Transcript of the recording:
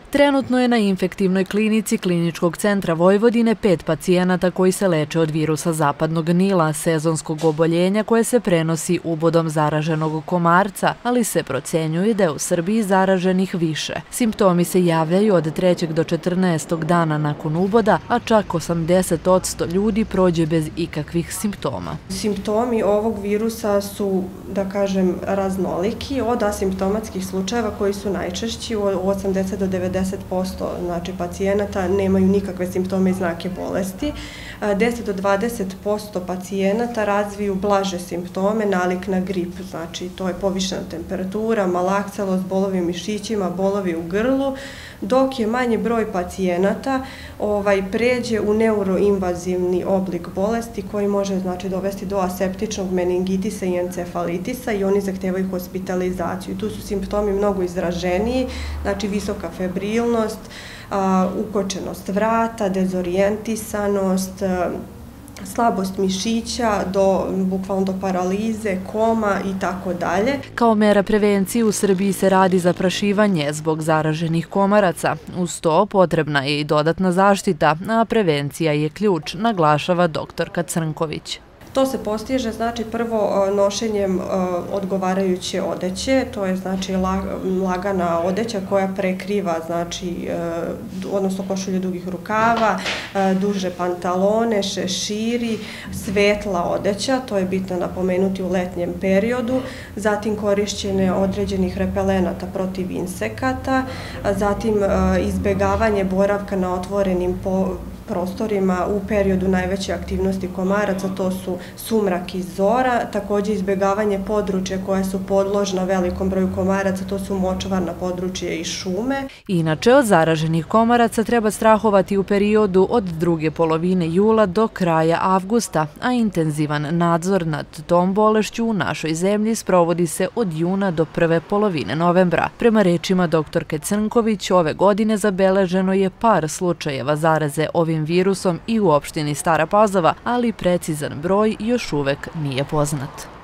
Trenutno je na infektivnoj klinici Kliničkog centra Vojvodine 5 pacijenata koji se leče od virusa zapadnog Nila, sezonskog oboljenja koje se prenosi ubodom zaraženog komarca, ali se procenjuje da je u Srbiji zaraženih više. Simptomi se javljaju od 3. do 14. dana nakon uboda, a čak 80% ljudi prođe bez ikakvih simptoma. Simptomi ovog virusa su, da kažem, raznoliki, od asimptomatskih slučajeva koji su najčešći, u 80 do 90% pacijenata nemaju nikakve simptome i znake bolesti. 10 do 20% pacijenata razviju blaže simptome, nalik na grip, znači to je povišena temperatura, malakcelost, bolovi u mišićima, bolovi u grlu, dok je manji broj pacijenata pređe u neuroinvazivni oblik bolesti koji može dovesti do aseptičnog meningitisa i encefalitisa i oni zahtevaju hospitalizaciju. Tu su simptomi mnogo izraženiji, znači visoka febrilnost, ukočenost vrata, dezorijentisanost, slabost mišića, bukvalno do paralize, koma i tako dalje. Kao mera prevencije u Srbiji se radi zaprašivanje zbog zaraženih komaraca. Uz to potrebna je i dodatna zaštita, a prevencija je ključ, naglašava doktorka Crnković. To se postiže, znači, prvo nošenjem odgovarajuće odeće, to je, znači, lagana odeća koja prekriva, znači, odnosno košulje dugih rukava, duže pantalone, šeširi, svetla odeća, to je bitno napomenuti u letnjem periodu, zatim korišćenje određenih repelenata protiv insekata, zatim izbegavanje boravka na otvorenim prostorima u periodu najveće aktivnosti komaraca, to su sumrak i zora, također izbjegavanje područja koja su podložna velikom broju komaraca, to su močvarna područja i šume. Inače, od zaraženih komaraca treba strahovati u periodu od druge polovine jula do kraja avgusta, a intenzivan nadzor nad tom bolešću u našoj zemlji sprovodi se od juna do prve polovine novembra. Prema rečima doktorke Crnković, ove godine zabeleženo je par slučajeva zaraze ovim virusom i u opštini Stara Pazova, ali precizan broj još uvek nije poznat.